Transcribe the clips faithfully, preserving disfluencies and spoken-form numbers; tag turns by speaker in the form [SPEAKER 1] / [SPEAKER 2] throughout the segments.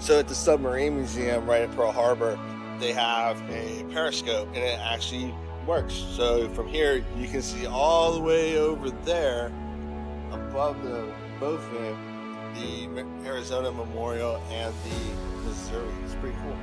[SPEAKER 1] So at the Submarine Museum right at Pearl Harbor, they have a periscope and it actually works. So from here, you can see all the way over there above the boat fin, the Arizona Memorial and the Missouri. It's pretty cool.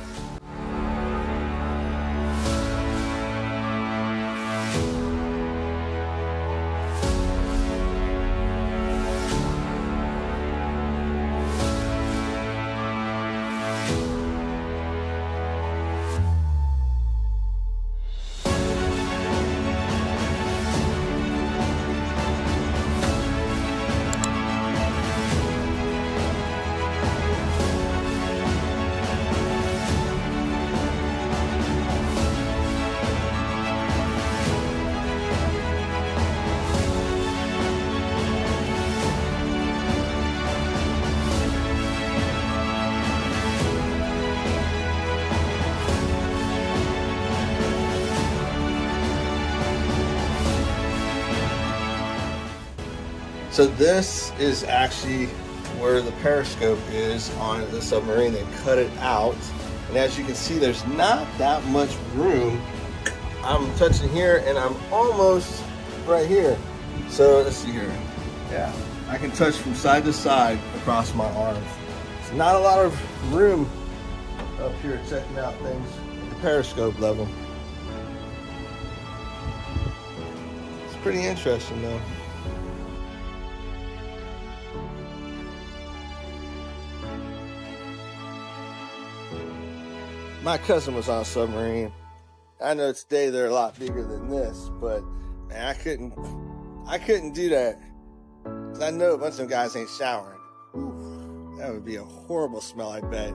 [SPEAKER 1] So this is actually where the periscope is on the submarine. They cut it out, and as you can see, there's not that much room. I'm touching here and I'm almost right here. So let's see here. Yeah, I can touch from side to side across my arms. It's not a lot of room up here checking out things at the periscope level. It's pretty interesting though. My cousin was on a submarine. I know today they're a lot bigger than this, but man, I couldn't, I couldn't do that. Cause I know a bunch of them guys ain't showering. Ooh, that would be a horrible smell, I bet.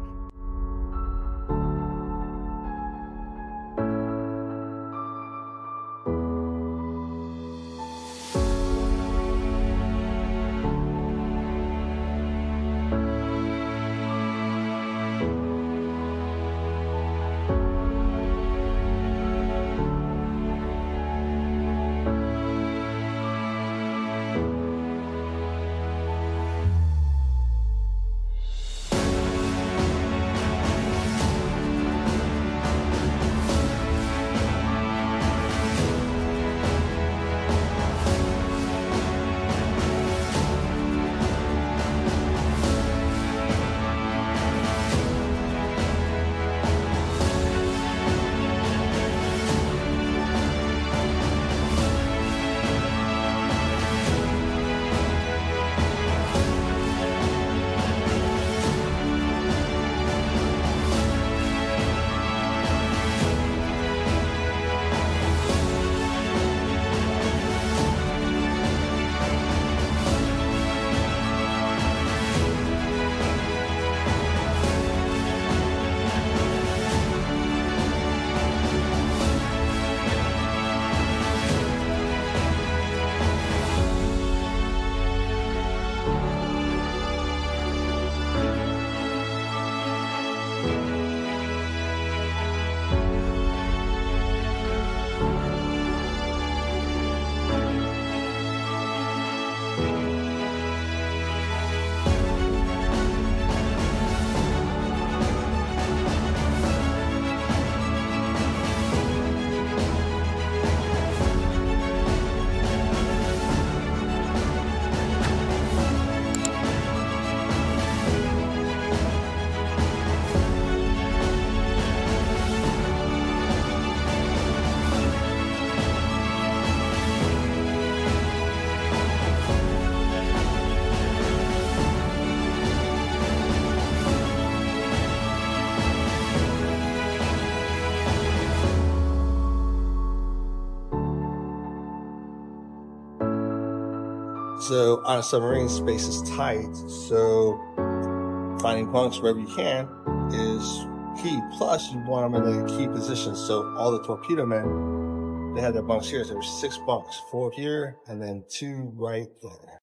[SPEAKER 1] So on a submarine, space is tight, so finding bunks wherever you can is key. Plus, you want them in a key position. So all the torpedo men, they had their bunks here. So there were six bunks, four here, and then two right there.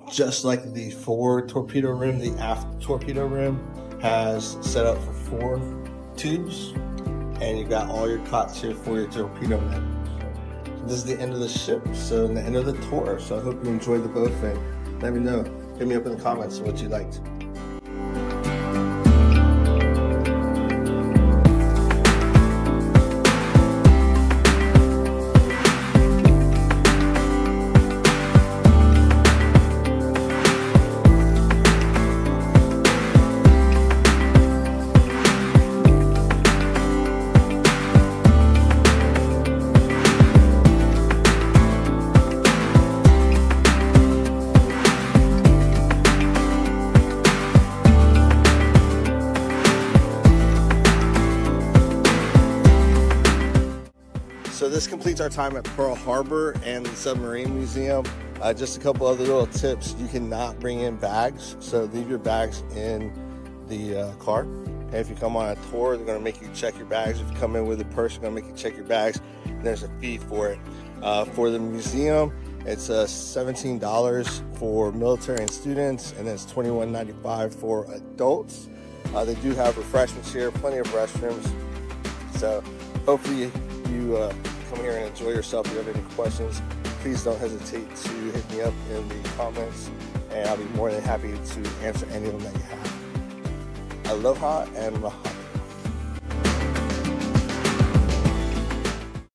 [SPEAKER 1] just like the forward torpedo rim, the aft torpedo rim has set up for four tubes, and you got all your cots here for your torpedo men. So this is the end of the ship, so the end of the tour. So I hope you enjoyed the Bowfin. Let me know. Hit me up in the comments what you liked. So this completes our time at Pearl Harbor and the Submarine Museum. Uh, just a couple other little tips. You cannot bring in bags, so leave your bags in the uh, car. And if you come on a tour, they're gonna make you check your bags. If you come in with a purse, they're gonna make you check your bags. And there's a fee for it. Uh, for the museum, it's uh, seventeen dollars for military and students, and then it's twenty-one ninety-five for adults. Uh, they do have refreshments here, plenty of restrooms. So hopefully you uh, come here and enjoy yourself. If you have any questions, please don't hesitate to hit me up in the comments, and I'll be more than happy to answer any of them that you have. Aloha and mahalo.